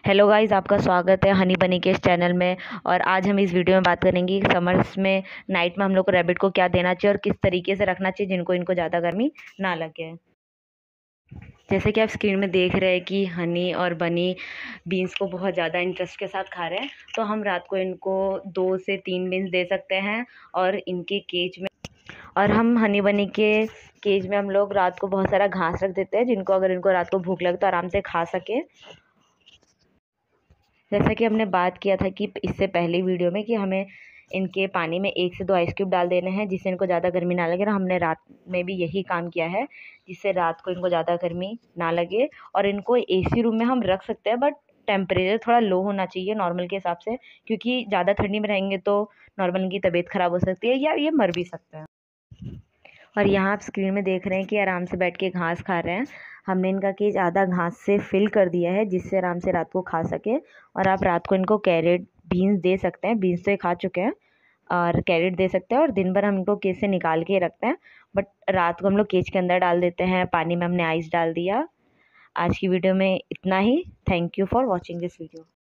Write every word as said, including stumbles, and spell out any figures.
Hello guys, आपका स्वागत है हनी बनी के इस चैनल में। और आज हम इस वीडियो में बात करेंगे कि समर्स में नाइट में हम लोग को रैबिट को क्या देना चाहिए और किस तरीके से रखना चाहिए जिनको इनको ज़्यादा गर्मी ना लगे। जैसे कि आप स्क्रीन में देख रहे हैं कि हनी और बनी बीन्स को बहुत ज़्यादा इंटरेस्ट के साथ खा रहे हैं, तो हम रात को इनको दो से तीन बीन्स दे सकते हैं। और इनके केज में और हम हनी बनी के केज में हम लोग रात को बहुत सारा घास रख देते हैं, जिनको अगर इनको रात को भूख लगे तो आराम से खा सके। जैसा कि हमने बात किया था कि इससे पहले वीडियो में कि हमें इनके पानी में एक से दो आइस क्यूब डाल देने हैं जिससे इनको ज़्यादा गर्मी ना लगे। और हमने रात में भी यही काम किया है जिससे रात को इनको ज़्यादा गर्मी ना लगे। और इनको एसी रूम में हम रख सकते हैं, बट टेम्परेचर थोड़ा लो होना चाहिए नॉर्मल के हिसाब से, क्योंकि ज़्यादा ठंडी में रहेंगे तो नॉर्मल की तबीयत ख़राब हो सकती है या ये मर भी सकते हैं। और यहाँ आप स्क्रीन में देख रहे हैं कि आराम से बैठ के घास खा रहे हैं। हमने इनका केज आधा घास से फिल कर दिया है जिससे आराम से रात को खा सके। और आप रात को इनको कैरेट बीन्स दे सकते हैं, बीन्स तो ये खा चुके हैं, और कैरेट दे सकते हैं। और दिन भर हम इनको केज से निकाल के रखते हैं, बट रात को हम लोग केज के अंदर डाल देते हैं। पानी में हमने आइस डाल दिया। आज की वीडियो में इतना ही। Thank you for watching this video.